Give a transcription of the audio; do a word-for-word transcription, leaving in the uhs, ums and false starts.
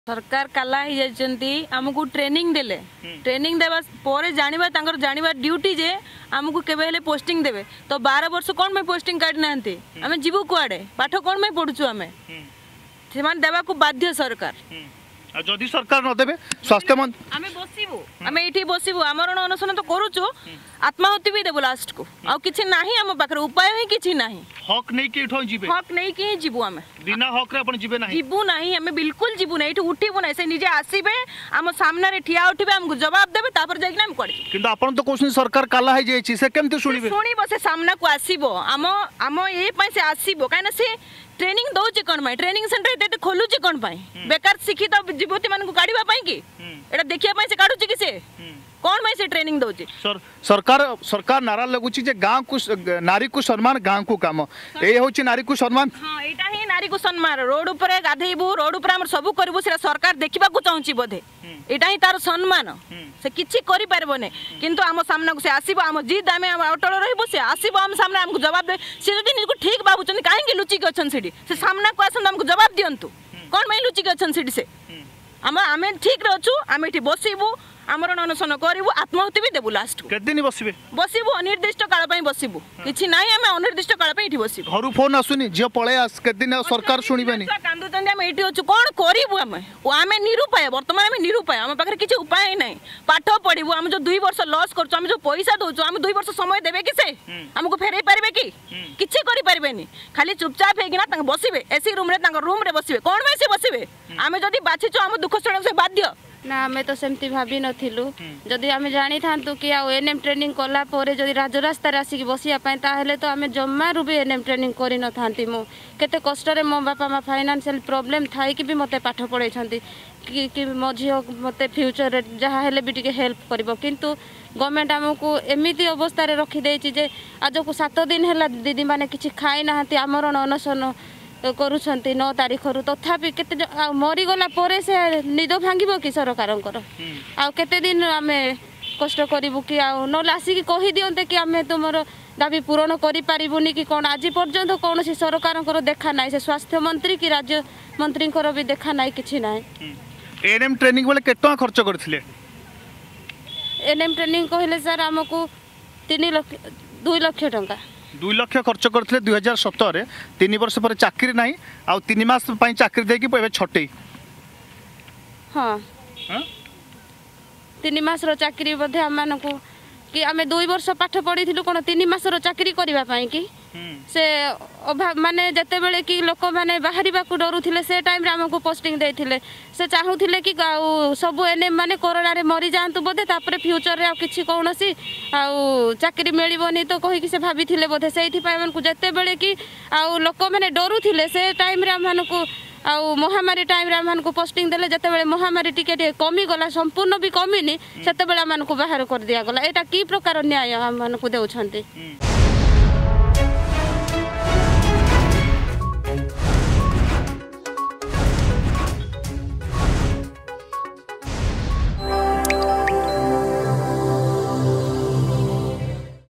सरकार काला ही जाइछंती हमकु ट्रेनिंग देले ट्रेनिंग देबा पोरे जानिबा तांकर जानिबा ड्यूटी जे हमकु केबे हेले पोस्टिंग देबे तो बारह वर्ष कोन में पोस्टिंग काट नांती हमें जीवु कुआडे पाठ कोन में पढुछु हमें सेमान देबा को बाध्य सरकार जदि सरकार न देबे स्वास्थ्य मंत्री आमे बसिबु आमे एठी बसिबु आमरण अनशन तो करूछु आत्माहुति भी देबु लास्ट को आ किछि नाही हम पाखर उपाय ही किछि नाही हक नै के उठो जिबे हक नै के जीवु आमे बिना हक रे अपन जिबे नाही जीवु नाही हमें बिल्कुल जीवु नै एठी उठिबु नै से निजे आसीबे हम सामने रे ठिया उठिबे हमकु जवाब देबे तापर जाई हम कोड किंतु अपन तो कोसनी सरकार काला है जाई छी से केमते सुनिबे सुनिबो से सामना को आसीबो हम हम ए पय से आसीबो काना से ट्रेनिंग दौची कौन पाई ट्रेनिंग सेंटर एते खोलुची कौन पाई बेकार शिक्षित युवती मान को काढिबा पाई कि एटा देखिया पाई से काढुची कि से कौन पाई से ट्रेनिंग दौची सर सरकार सरकार नारा लगुची जे गांव को नारी को सम्मान गांव को काम ए होची नारी को सम्मान हां एटा ही नारी को सम्मान रोड ऊपर गाधेबू रोड ऊपर हम सब करबू से सरकार देखिबा को चाहूची बोधे एटा ही तार सम्मान से किछि करि परबो ने किंतु हम सामना को से आसीबो हम जिद आमे हम अटल रहबो से आसीबो हम सामने हमको जवाब दे से जदि निको ठीक बाबूचन काहे के लुची के अछन सेडी से सामना को आसन हमको जवाब दियंतु कोन मै लुची के अछन सेडी से हम आमे ठीक रहछु आमे एठी बसिबू आमरण अनशन करिबू आत्माहुति भी देबू लास्ट के दिन बसिबे बसिबू अनिर्दिष्ट काल पई बसिबू किछि नाही हमें अनिर्दिष्ट काल पई एठी बसिबू घरु फोन आसुनी जे पळे आस के दिन सरकार सुनिबेनी कांदु तंदे हम एठी होछु कोन करिबू हमें ओ हमें निरुपाय वर्तमान हमें निरुपाय हम पाखरे किछि उपाय नै पाठ पढिबू हम जो दो वर्ष लॉस करछु हम जो पैसा दोछु हम दो वर्ष समय देबे कि से हमको फेरै परबे कि किछि करि परबेनी खाली चुपचाप हेगिना तंग बसिबे एसी रूम रे तंग रूम रे बसिबे कोन में से बसिबे हमें जदी बाछिछु हम दुख सण से बाध्य ना आमे तो सेमती भाभी नथिलु जदि आमे जानि थांतु कि आ एनएम ट्रेनिंग कोला पोरे जदि राजरास्ता रासी बसिया पय ताहेले तो आमे जम्मा रुबे एनएम ट्रेनिंग करि न थांती मो केते कष्ट रे मो बापा मा फाइनेंशियल प्रॉब्लम थाई कि भी मते पाठ पढै छंती कि कि मो झियो मते फ्यूचर रे जहा हेले भी टिके हेल्प करबो किंतु गवर्नमेंट हमको एमिति अवस्था रे रखि देछि जे आज को सात दिन हेला दीदी माने किछि खाइ नाहंती आमरण अनशन करूछंती नौ तारीख रु तथापि केते मरी गला पोरे से निद भांगिबो कि सरकारंकर आ केते दिन आमे कष्ट करिबु कि आ न लासी कि कहि दियंते कि आमे तुमर दाबी पूर्ण करि पारिबुनी कि कोन आज पर्यंत कोन सी सरकारंकर देखा नाइ से स्वास्थ्य मंत्री कि राज्य मंत्री कर भी देखा नाइ किछि नाइ एनएम ट्रेनिंग वाले केटो खर्च करथिले एनएम ट्रेनिंग कहले सर हमकु तीन लाख दो लाख टका दो लाख खर्च करथिले दो हज़ार सत्रह रे तीन वर्ष पर चाकरी नाही आ तीन मास पई चाकरी देकी पय छटई हां हां तीन मास रो चाकरी बधे हमन को कि आमे दो वर्ष पाठ पढी थिलु कोन तीन मास रो चाकरी करबा पई कि से अभाव माने जते बेले कि लोक माने बाहरिबा को डरुथिले से टाइम रे हमको पोस्टिंग देथिले से चाहुथिले कि सब एनएम माने कोरोना रे मरि जांतु बधे तापरे फ्यूचर रे आ किछि कोनोसी आ चाकरी मिलिबोनी तो कहि कि से भाबिथिले बधे सेइथि पय हमन को जते बेले कि आ लोक माने डरुथिले से टाइम रे हमन को आ महामारी टाइम रे हमन को पोस्टिंग देले जते बेले महामारी टिके टिके कमी गला संपूर्ण भी कमीनी सेते बेले हमन को बाहर कर दिया गला एटा की प्रकार न्याय हमन को देउछंती।